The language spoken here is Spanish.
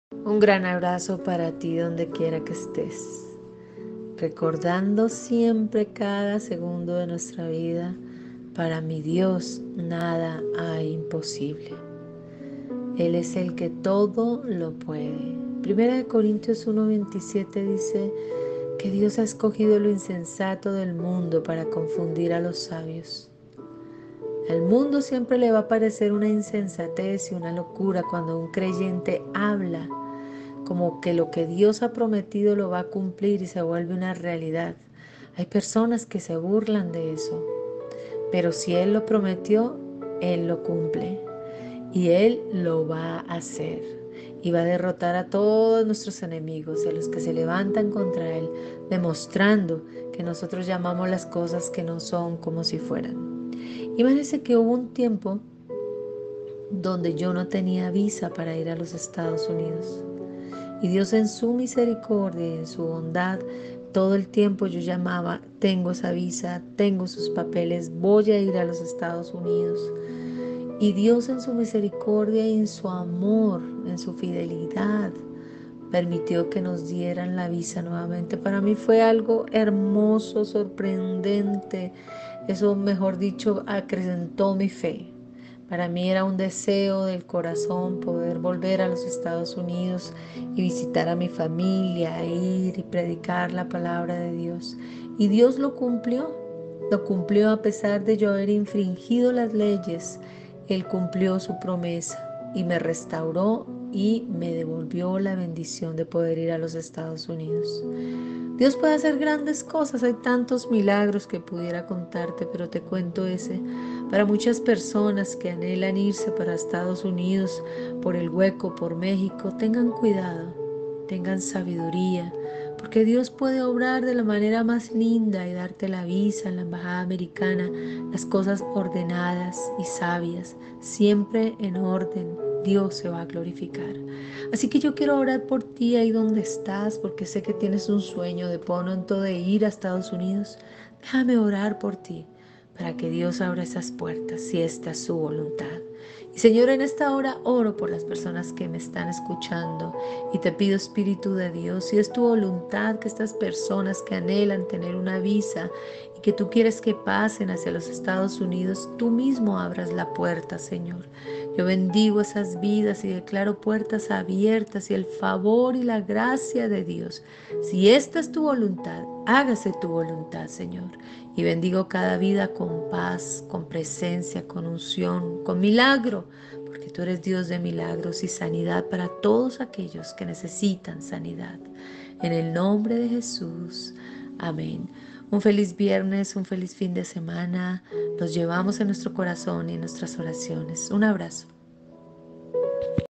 Un gran abrazo para ti donde quiera que estés, recordando siempre cada segundo de nuestra vida, para mi Dios nada hay imposible. Él es el que todo lo puede. Primera de Corintios 1:27 dice que Dios ha escogido lo insensato del mundo para confundir a los sabios. Al mundo siempre le va a parecer una insensatez y una locura cuando un creyente habla como que lo que Dios ha prometido lo va a cumplir y se vuelve una realidad. Hay personas que se burlan de eso, pero si Él lo prometió, Él lo cumple y Él lo va a hacer y va a derrotar a todos nuestros enemigos, a los que se levantan contra Él, demostrando que nosotros llamamos las cosas que no son como si fueran. Imagínense que hubo un tiempo donde yo no tenía visa para ir a los Estados Unidos. Y Dios en su misericordia y en su bondad, todo el tiempo yo llamaba, tengo esa visa, tengo sus papeles, voy a ir a los Estados Unidos. Y Dios en su misericordia y en su amor, en su fidelidad, permitió que nos dieran la visa nuevamente. Para mí fue algo hermoso, sorprendente. Eso, mejor dicho, acrecentó mi fe. Para mí era un deseo del corazón poder volver a los Estados Unidos y visitar a mi familia, ir y predicar la palabra de Dios. Y Dios lo cumplió a pesar de yo haber infringido las leyes. Él cumplió su promesa y me restauró y me devolvió la bendición de poder ir a los Estados Unidos. Dios puede hacer grandes cosas, hay tantos milagros que pudiera contarte, pero te cuento ese. Para muchas personas que anhelan irse para Estados Unidos por el hueco, por México, tengan cuidado, tengan sabiduría, porque Dios puede obrar de la manera más linda y darte la visa en la embajada americana, las cosas ordenadas y sabias, siempre en orden. Dios se va a glorificar. Así que yo quiero orar por ti ahí donde estás, porque sé que tienes un sueño de pronto de ir a Estados Unidos. Déjame orar por ti para que Dios abra esas puertas si esta es su voluntad. Y Señor, en esta hora oro por las personas que me están escuchando y te pido, Espíritu de Dios, si es tu voluntad que estas personas que anhelan tener una visa y que tú quieres que pasen hacia los Estados Unidos, tú mismo abras la puerta, Señor. Yo bendigo esas vidas y declaro puertas abiertas y el favor y la gracia de Dios. Si esta es tu voluntad, hágase tu voluntad, Señor. Y bendigo cada vida con paz, con presencia, con unción, con milagro, porque tú eres Dios de milagros y sanidad para todos aquellos que necesitan sanidad. En el nombre de Jesús. Amén. Un feliz viernes, un feliz fin de semana. Los llevamos en nuestro corazón y en nuestras oraciones. Un abrazo.